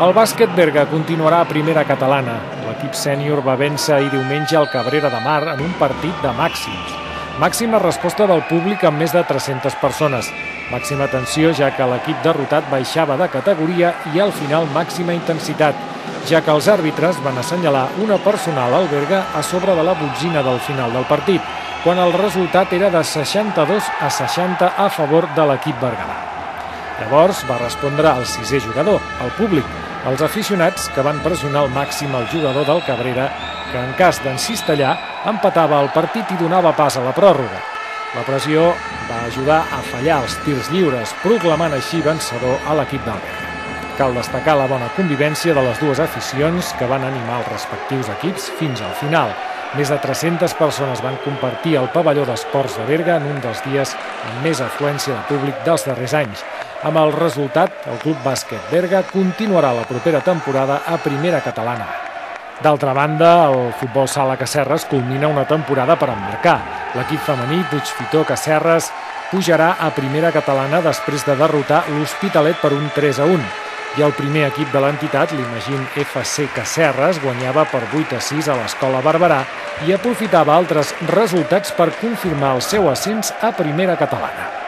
El bàsquet Berga continuarà a primera catalana. L'equip sènior va vèncer ahir diumenge al Cabrera de Mar en un partit de màxims. Màxima resposta del públic amb més de 300 persones. Màxima tensió, ja que l'equip derrotat baixava de categoria, i al final màxima intensitat, ja que els àrbitres van assenyalar una personal al Berga a sobre de la botzina del final del partit, quan el resultat era de 62-60 a favor de l'equip berguedà. Llavors va respondre el sisè jugador, el públic, els aficionats, que van pressionar al màxim el jugador del Cabrera, que en cas d'encistellar empatava el partit i donava pas a la pròrroga. La pressió va ajudar a fallar els tirs lliures, proclamant així vencedor a l'equip del Berga. Cal destacar la bona convivència de les dues aficions, que van animar els respectius equips fins al final. Més de 300 persones van compartir el pavelló d'esports de Berga en un dels dies amb més afluència de públic dels darrers anys. Amb el resultat, el Club Bàsquet Berga continuarà la propera temporada a primera catalana. D'altra banda, el futbol sala Casserres culmina una temporada per emmarcar. L'equip femení Puigfitó Casserres pujarà a primera catalana després de derrotar l'Hospitalet per un 3-1. I el primer equip de l'entitat, l'Imagine FC Casserres, guanyava per 8-6 a l'Escola Barberà i aprofitava altres resultats per confirmar el seu ascens a primera catalana.